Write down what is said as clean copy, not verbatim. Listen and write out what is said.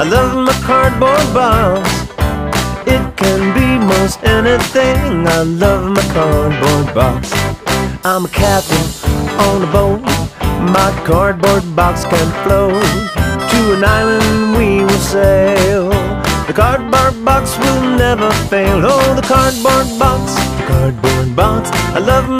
I love my cardboard box. It can be most anything. I love my cardboard box. I'm a captain on a boat. My cardboard box can float. To an island we will sail. The cardboard box will never fail. Oh, the cardboard box, I love